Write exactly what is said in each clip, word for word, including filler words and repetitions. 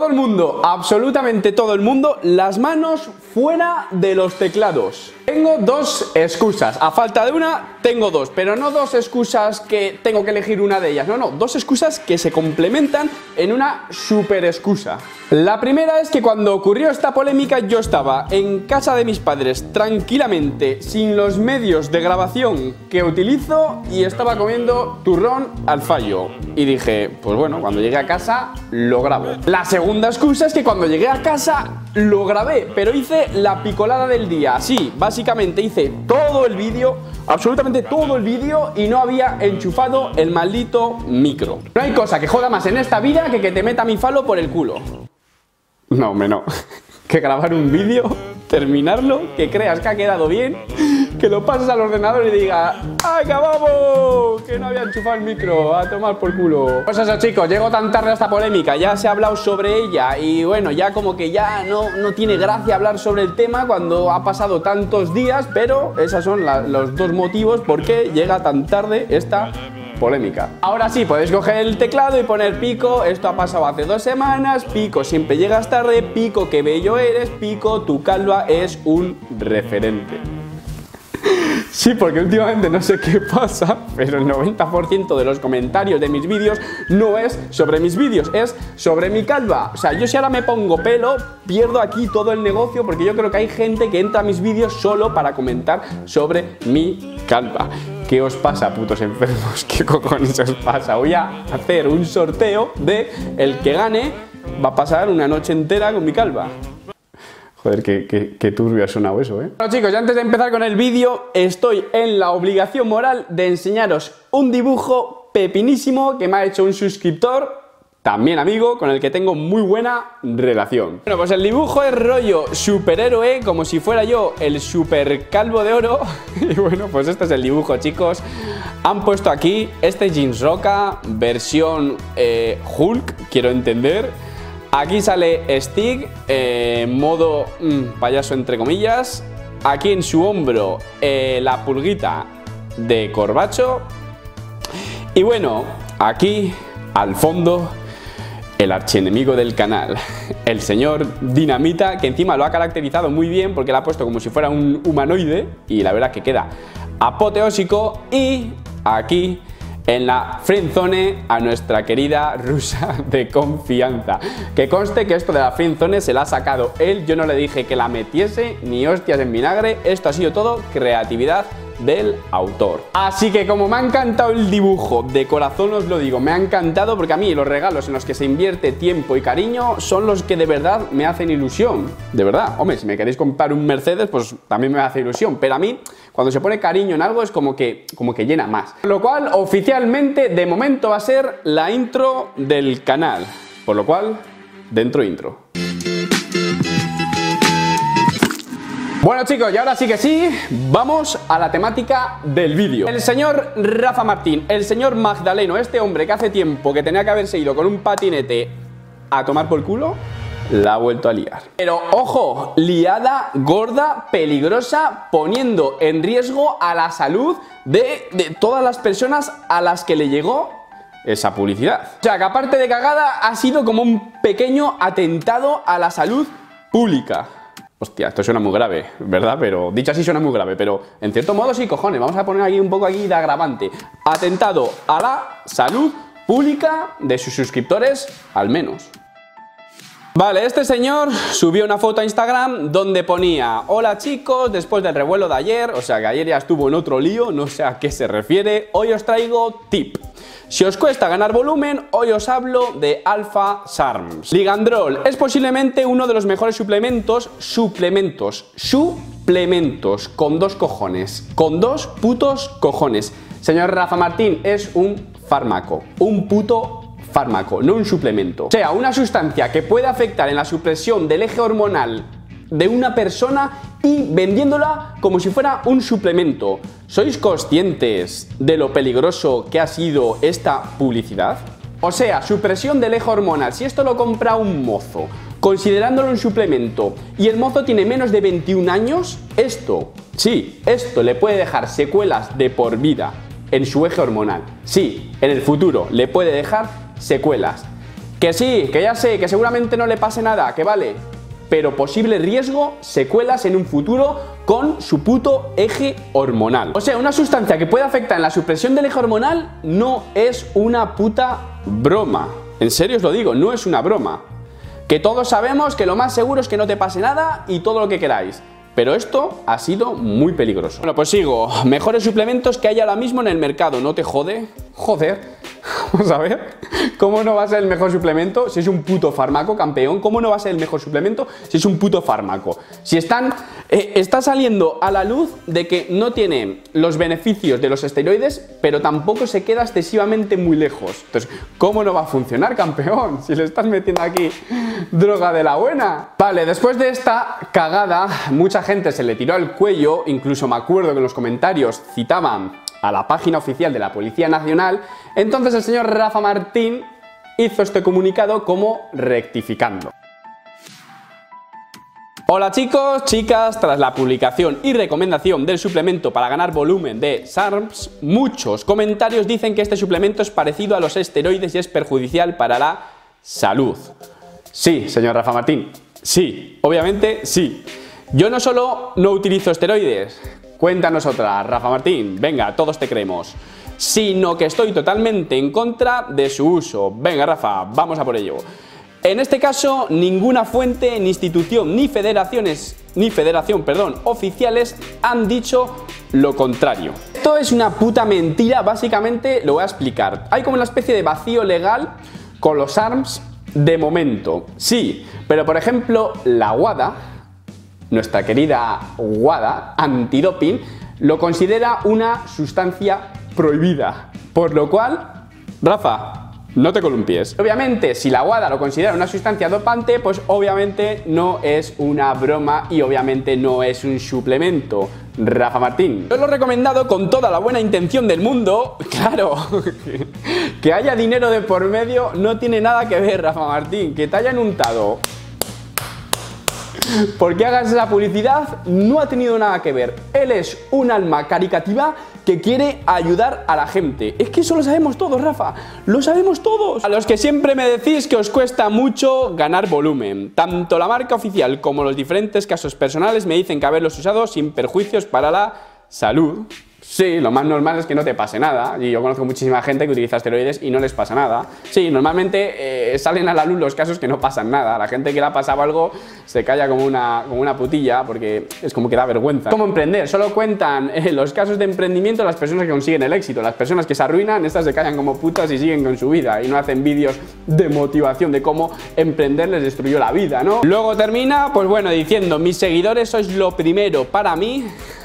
el mundo, absolutamente todo el mundo, las manos fuera de los teclados. Tengo dos excusas, a falta de una tengo dos, pero no dos excusas que tengo que elegir una de ellas, no, no, dos excusas que se complementan en una super excusa. La primera es que cuando ocurrió esta polémica yo estaba en casa de mis padres tranquilamente, sin los medios de grabación que utilizo y estaba comiendo turrón al fallo. Y dije, pues bueno, cuando llegue a casa lo grabo. La segunda excusa es que cuando llegué a casa lo grabé, pero hice la picolada del día. Sí, básicamente hice todo el vídeo, absolutamente todo el vídeo, y no había enchufado el maldito micro. No hay cosa que joda más en esta vida que que te meta mi falo por el culo. No, hombre, no. Que grabar un vídeo, terminarlo, que creas que ha quedado bien, que lo pases al ordenador y digas ¡acabamos! Que no había enchufado el micro, a tomar por culo. Pues eso, chicos, llegó tan tarde a esta polémica, ya se ha hablado sobre ella y bueno, ya como que ya no, no tiene gracia hablar sobre el tema cuando ha pasado tantos días, pero esos son la, los dos motivos por qué llega tan tarde esta polémica. Ahora sí, podéis coger el teclado y poner Pico, esto ha pasado hace dos semanas, Pico, siempre llegas tarde, Pico, qué bello eres, Pico, tu calva es un referente. Sí, porque últimamente no sé qué pasa, pero el noventa por ciento de los comentarios de mis vídeos no es sobre mis vídeos, es sobre mi calva. O sea, yo si ahora me pongo pelo, pierdo aquí todo el negocio, porque yo creo que hay gente que entra a mis vídeos solo para comentar sobre mi calva. ¿Qué os pasa, putos enfermos? ¿Qué cojones os pasa? Voy a hacer un sorteo de el que gane va a pasar una noche entera con mi calva. Joder, qué, qué, qué turbio ha sonado eso, ¿eh? Bueno, chicos, ya antes de empezar con el vídeo, estoy en la obligación moral de enseñaros un dibujo pepinísimo que me ha hecho un suscriptor, también amigo, con el que tengo muy buena relación. Bueno, pues el dibujo es rollo superhéroe, como si fuera yo el super calvo de oro. Y bueno, pues este es el dibujo, chicos. Han puesto aquí este Jeans Roca, versión eh, Hulk, quiero entender. Aquí sale Stig, eh, modo mmm, payaso entre comillas. Aquí en su hombro eh, la pulguita de Corbacho. Y bueno, aquí al fondo el archienemigo del canal, el señor Dinamita, que encima lo ha caracterizado muy bien porque lo ha puesto como si fuera un humanoide y la verdad que queda apoteósico. Y aquí en la friendzone a nuestra querida rusa de confianza. Que conste que esto de la friendzone se la ha sacado él, yo no le dije que la metiese ni hostias en vinagre, esto ha sido todo creatividad del autor. Así que como me ha encantado el dibujo, de corazón os lo digo, me ha encantado porque a mí los regalos en los que se invierte tiempo y cariño son los que de verdad me hacen ilusión. De verdad, hombre, si me queréis comprar un Mercedes, pues también me hace ilusión, pero a mí cuando se pone cariño en algo es como que, como que llena más. Lo cual oficialmente de momento va a ser la intro del canal, por lo cual dentro intro. Bueno, chicos, y ahora sí que sí, vamos a la temática del vídeo. El señor Rafa Martín, el señor Magdaleno, este hombre que hace tiempo que tenía que haberse ido con un patinete a tomar por culo, la ha vuelto a liar. Pero ojo, liada gorda, peligrosa, poniendo en riesgo a la salud de, de todas las personas a las que le llegó esa publicidad. O sea, que aparte de cagada, ha sido como un pequeño atentado a la salud pública. Hostia, esto suena muy grave, ¿verdad? Pero dicho así suena muy grave, pero en cierto modo sí, cojones. Vamos a poner aquí un poco aquí de agravante. Atentado a la salud pública de sus suscriptores, al menos. Vale, este señor subió una foto a Instagram donde ponía: hola chicos, después del revuelo de ayer, o sea que ayer ya estuvo en otro lío, no sé a qué se refiere, hoy os traigo tip. Si os cuesta ganar volumen, hoy os hablo de Alpha Sarms. Ligandrol es posiblemente uno de los mejores suplementos, suplementos, suplementos, con dos cojones, con dos putos cojones. Señor Rafa Martín, es un fármaco, un puto fármaco, no un suplemento. O sea, una sustancia que puede afectar en la supresión del eje hormonal de una persona y vendiéndola como si fuera un suplemento. ¿Sois conscientes de lo peligroso que ha sido esta publicidad? O sea, supresión del eje hormonal. Si esto lo compra un mozo, considerándolo un suplemento, y el mozo tiene menos de veintiún años, esto, sí, esto le puede dejar secuelas de por vida en su eje hormonal. Sí, en el futuro le puede dejar secuelas. Que sí, que ya sé, que seguramente no le pase nada, que vale, pero posible riesgo, secuelas en un futuro con su puto eje hormonal. O sea, una sustancia que puede afectar en la supresión del eje hormonal no es una puta broma. En serio os lo digo, no es una broma. Que todos sabemos que lo más seguro es que no te pase nada y todo lo que queráis. Pero esto ha sido muy peligroso. Bueno, pues sigo. Mejores suplementos que hay ahora mismo en el mercado. ¿No te jode? Joder. Vamos a ver. ¿Cómo no va a ser el mejor suplemento si es un puto fármaco, campeón? ¿Cómo no va a ser el mejor suplemento si es un puto fármaco? Si están, eh, está saliendo a la luz de que no tiene los beneficios de los esteroides, pero tampoco se queda excesivamente muy lejos. Entonces, ¿cómo no va a funcionar, campeón? Si le estás metiendo aquí droga de la buena. Vale, después de esta cagada, mucha gente se le tiró al cuello. Incluso me acuerdo que en los comentarios citaban a la página oficial de la Policía Nacional. Entonces el señor Rafa Martín hizo este comunicado como rectificando. Hola chicos, chicas, tras la publicación y recomendación del suplemento para ganar volumen de SARMS, muchos comentarios dicen que este suplemento es parecido a los esteroides y es perjudicial para la salud. Sí, señor Rafa Martín, sí, obviamente sí. Yo no solo no utilizo esteroides, cuéntanos otra, Rafa Martín, venga, todos te creemos, sino que estoy totalmente en contra de su uso. Venga, Rafa, vamos a por ello. En este caso, ninguna fuente, ni institución, ni federaciones, ni federación, perdón, oficiales han dicho lo contrario. Esto es una puta mentira, básicamente lo voy a explicar. Hay como una especie de vacío legal con los SARMS de momento. Sí, pero por ejemplo, la WADA, nuestra querida WADA, antidoping, lo considera una sustancia prohibida. Por lo cual, Rafa, no te columpies. Obviamente, si la WADA lo considera una sustancia dopante, pues obviamente no es una broma y obviamente no es un suplemento. Rafa Martín, yo lo he recomendado con toda la buena intención del mundo. Claro, que haya dinero de por medio no tiene nada que ver, Rafa Martín. Que te hayan untado porque hagas esa publicidad no ha tenido nada que ver. Él es un alma caritativa que quiere ayudar a la gente. Es que eso lo sabemos todos, Rafa. Lo sabemos todos. A los que siempre me decís que os cuesta mucho ganar volumen. Tanto la marca oficial como los diferentes casos personales me dicen que haberlos usado sin perjuicios para la salud. Sí, lo más normal es que no te pase nada. Y yo conozco muchísima gente que utiliza esteroides y no les pasa nada. Sí, normalmente eh, salen a la luz los casos que no pasan nada. La gente que le ha pasado algo se calla como una, como una putilla porque es como que da vergüenza. ¿Cómo emprender? Solo cuentan eh, los casos de emprendimiento las personas que consiguen el éxito. Las personas que se arruinan, estas se callan como putas y siguen con su vida. Y no hacen vídeos de motivación de cómo emprender les destruyó la vida, ¿no? Luego termina, pues bueno, diciendo: mis seguidores sois lo primero para mí.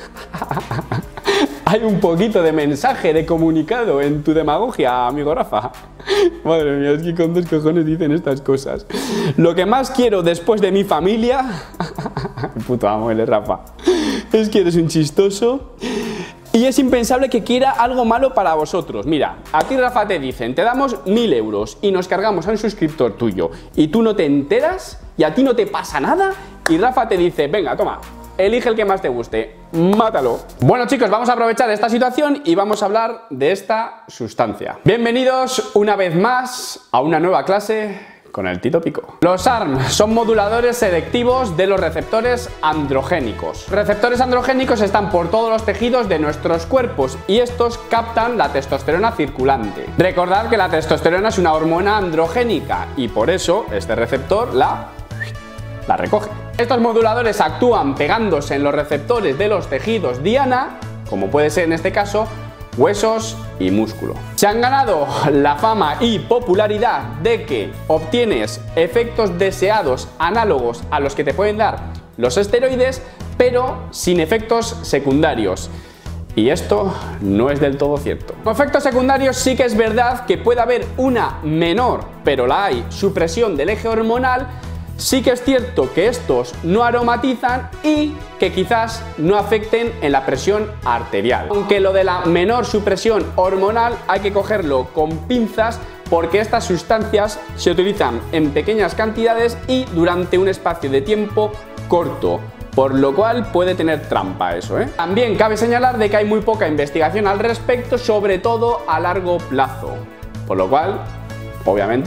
Hay un poquito de mensaje, de comunicado en tu demagogia, amigo Rafa. Madre mía, es que con dos cojones dicen estas cosas. Lo que más quiero después de mi familia... Puto amo, el Rafa. Es que eres un chistoso. Y es impensable que quiera algo malo para vosotros. Mira, a ti, Rafa, te dicen: te damos mil euros y nos cargamos a un suscriptor tuyo. Y tú no te enteras y a ti no te pasa nada. Y Rafa te dice: venga, toma, elige el que más te guste, mátalo. Bueno chicos, vamos a aprovechar esta situación y vamos a hablar de esta sustancia. Bienvenidos una vez más a una nueva clase con el Tito Pico. Los SARMS son moduladores selectivos de los receptores androgénicos. Los receptores androgénicos están por todos los tejidos de nuestros cuerpos y estos captan la testosterona circulante. Recordad que la testosterona es una hormona androgénica y por eso este receptor la... la recoge. Estos moduladores actúan pegándose en los receptores de los tejidos diana, como puede ser en este caso huesos y músculo. Se han ganado la fama y popularidad de que obtienes efectos deseados análogos a los que te pueden dar los esteroides, pero sin efectos secundarios. Y esto no es del todo cierto. Como efectos secundarios sí que es verdad que puede haber una menor, pero la hay, supresión del eje hormonal. Sí que es cierto que estos no aromatizan y que quizás no afecten en la presión arterial. Aunque lo de la menor supresión hormonal hay que cogerlo con pinzas porque estas sustancias se utilizan en pequeñas cantidades y durante un espacio de tiempo corto, por lo cual puede tener trampa eso, ¿eh? También cabe señalar de que hay muy poca investigación al respecto, sobre todo a largo plazo, por lo cual, obviamente,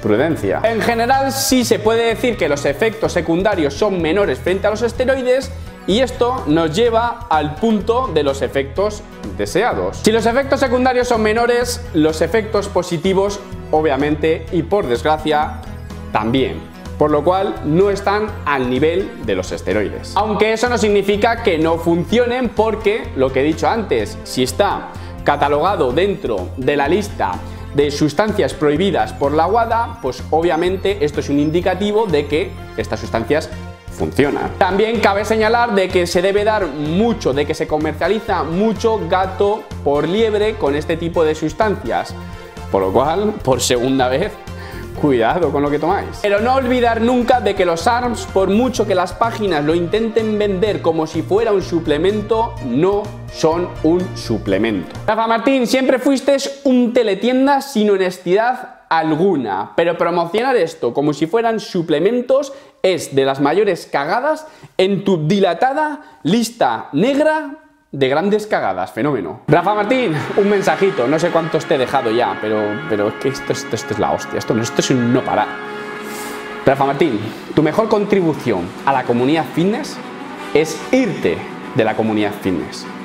prudencia. En general sí se puede decir que los efectos secundarios son menores frente a los esteroides, y esto nos lleva al punto de los efectos deseados. Si los efectos secundarios son menores, los efectos positivos obviamente y por desgracia también, por lo cual no están al nivel de los esteroides. Aunque eso no significa que no funcionen, porque lo que he dicho antes, si está catalogado dentro de la lista de sustancias prohibidas por la WADA, pues obviamente esto es un indicativo de que estas sustancias funcionan. También cabe señalar de que se debe dar mucho, de que se comercializa mucho gato por liebre con este tipo de sustancias, por lo cual, por segunda vez, cuidado con lo que tomáis. Pero no olvidar nunca de que los A R M S, por mucho que las páginas lo intenten vender como si fuera un suplemento, no son un suplemento. Rafa Martín, siempre fuiste un teletienda sin honestidad alguna, pero promocionar esto como si fueran suplementos es de las mayores cagadas en tu dilatada lista negra de grandes cagadas. Fenómeno. Rafa Martín, un mensajito, no sé cuántos te he dejado ya, pero, pero es que esto, esto, esto es la hostia, esto, esto es un no parar. Rafa Martín, tu mejor contribución a la comunidad fitness es irte de la comunidad fitness.